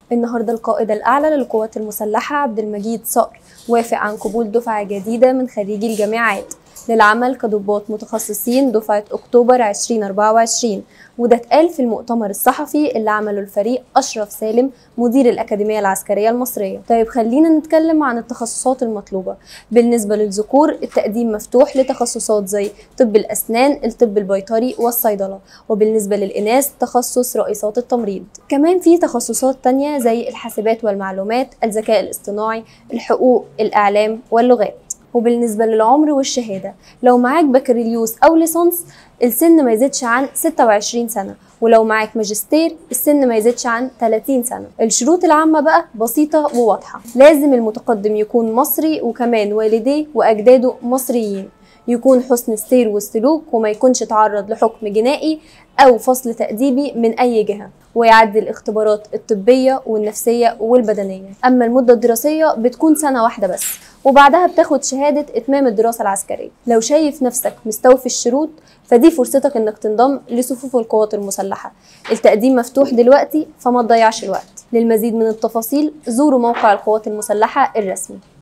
النهارده القائد الأعلى للقوات المسلحة عبد المجيد صقر وافق عن قبول دفعة جديدة من خريجي الجامعات للعمل كضباط متخصصين دفعة أكتوبر 2024، وده اتقال في المؤتمر الصحفي اللي عمله الفريق أشرف سالم مدير الأكاديمية العسكرية المصرية. طيب خلينا نتكلم عن التخصصات المطلوبة. بالنسبة للذكور التقديم مفتوح لتخصصات زي طب الأسنان، الطب البيطري والصيدلة، وبالنسبة للإناث تخصص رئيسات التمريض. كمان في تخصصات تانية زي الحاسبات والمعلومات، الذكاء الاصطناعي، الحقوق، الإعلام واللغات. وبالنسبة للعمر والشهادة، لو معاك بكالوريوس أو ليسانس السن ما يزيدش عن 26 سنة، ولو معاك ماجستير السن ما يزيدش عن 30 سنة. الشروط العامة بقى بسيطة وواضحة، لازم المتقدم يكون مصري وكمان والديه وأجداده مصريين، يكون حسن السير والسلوك وما يكونش تعرض لحكم جنائي أو فصل تأديبي من أي جهة، ويعدي الاختبارات الطبية والنفسية والبدنية. أما المدة الدراسية بتكون سنة واحدة بس، وبعدها بتاخد شهادة إتمام الدراسة العسكرية. لو شايف نفسك مستوفي الشروط فدي فرصتك إنك تنضم لصفوف القوات المسلحة. التقديم مفتوح دلوقتي فما تضيعش الوقت. للمزيد من التفاصيل زوروا موقع القوات المسلحة الرسمي.